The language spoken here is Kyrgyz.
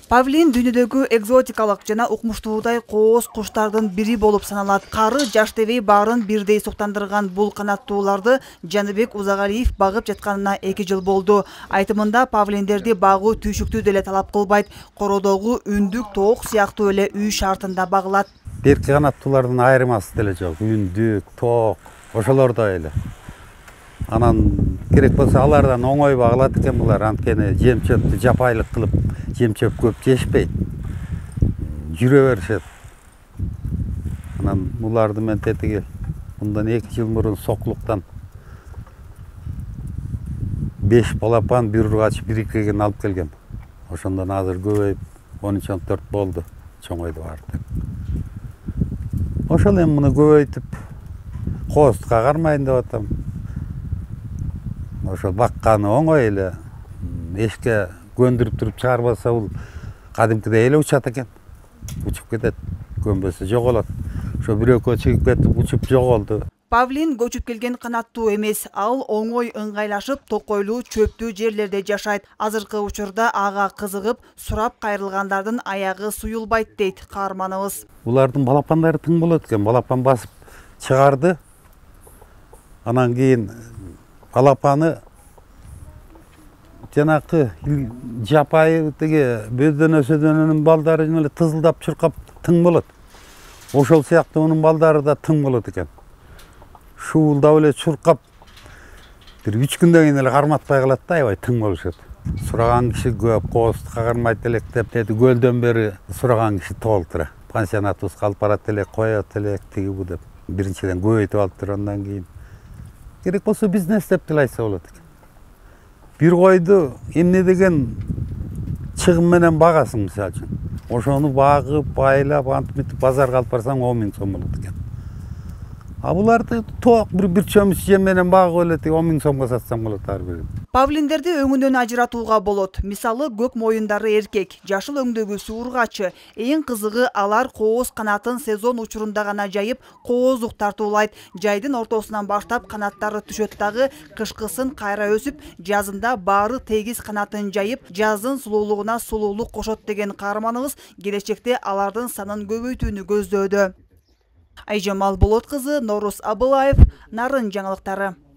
Павлин дүйнөдөгү экзотикалык жана укмуштуудай кооз куштардын бири болуп саналат. Кары Жаштебей баарын бирдей суктандырган бул канаттууларды Жаныбек Узагалиев багып жатканына 2 жыл болду. Айтымында павлиндерди багуу түйшүктүү деле талап кылбайт. Кородогу үндүк, тоок сыяктуу эле үй шартында багылат. Берки канаттуулардын айырмасы деле жок. Үндүк, тоок, ошолордой эле. Анан керек болсо алардан оңой багылат экен булар. Анткени жем-чөптү жапайлык кылып, жем-чөп көп жешпейт. Жүрө беришет. Анан буларды мен тетиги мындан 2 жыл мурун соклуктан 5 балапан, 1 ургач, 1 икреген алып келгем. Ошондон азыр көбөйүп 13-14 болду. Чоңойду барды. Ошол эми муну көбөйтүп коостукка кармайын деп атам. Ошол бакканы оңой эле. Эшке көндүрүп туруп чыгарбаса бул кадимкидей эле учат экен. Учуп кетет, көнбөсө жоголот. Ошо бирөккө чыгып кетип учуп жоголду. Павлин көчүп келген канаттуу эмес, ал оңой ыңгайлашып, токойлуу чөптүү жерлерде жашайт. Азыркы учурда ага кызыгып, сурап кайрылгандардын аягы суюлбайт дейт каарманыбыз. Булардын балапандары тың болот экен. Балапан басып чыгарды. Анан кийин балапаны жанакы жапайы тиги бөздөн-өсөдөнүн балдары эле тызылдап чуркап тың болот. Ошол сыяктуу унун балдары да тың болот экен. Шуулдап эле чуркап бир 3 күндөн кийин эле карматпай калат да, аябай тың болушат. Сураган киши көп, коостукка кармайт элек деп, көлдөн бери сураган киши толтура. Пансионатыбызга алып барат элек, коет элек, тиги бу деп. Биринчиден көбөйтүп алыптыр, андан кийин керек болсо бизнес деп деле айтса болот экен. Бир койду эмне деген чыгым менен багасың мисалы үчүн. Ошону багып, байлап, антип базарга алып барсаң 10 000 сом болот экен. А буларды тоок бир чөмүч жем менен багып эле 10 000 сомго сатсаң болот ар бирин. Павлиндерди өңүнөн ажыратууга болот. Мисалы, көк моюндары эркек, жашыл өңдөгүсү ургачы. Эң кызыгы алар кооз канатын сезон учурунда гана жайып, кооздук тартуулайт. Жайдын ортосунан баштап канаттары түшөт дагы, кышкысын кайра өсүп, жазында баары тегиз канатын жайып, жаздын сулуулугуна сулуулук кошот деген каарманыбыз келечекте алардын санын көбөйтүүнү көздөөдө. Айжамал Болот кызы, Норус Абылаев, Нарын жаңылыктары.